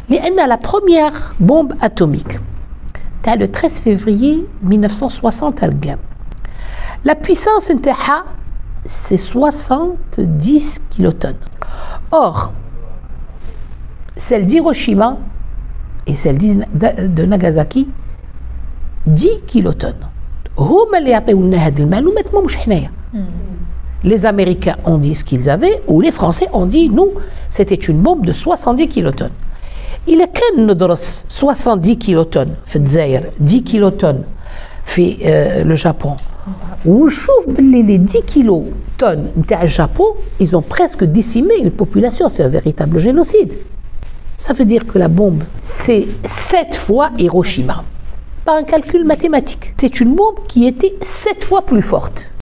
لأن la première bombe atomique le 13 février 1960 la puissance نتاعها c'est 70 kilotonnes. Or, celle d'Hiroshima et celle de Nagasaki 10 kilotonnes. هما اللي يعطيونا هذه المعلومات مش حنايا. Les Américains ont dit ce qu'ils avaient ou les Français ont dit nous c'était une bombe de 70 kilotonnes. إذا كان ندرس 70 kilotonnes في الجزائر 10 kilotonnes في le Japon ونشوف باللي les 10 kilotonnes نتاع الجابون ils ont presque décimé une population, c'est un véritable génocide. Ça veut dire que la bombe c'est 7 fois Hiroshima par un calcul mathématique. C'est une bombe qui était 7 fois plus forte.